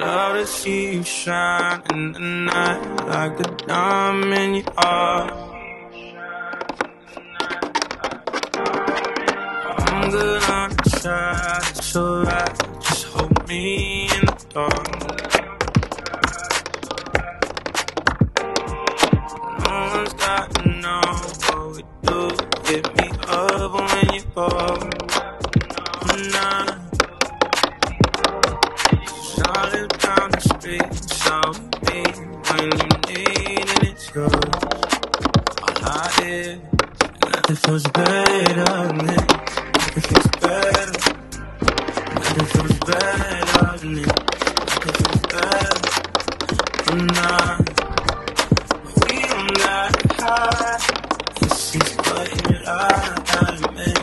love to see you shine in the night like a diamond you are. I'm gonna try, it's alright, just hold me in the dark. No one's got to know what we do. Hit me up when you fall. Nah. Shouted down the street, so me when you need and it's yours. All I did, nothing feels better than this. Nothing feels better. Nothing feels better than this. Nothing feels better tonight. We don't got high. This is what you like,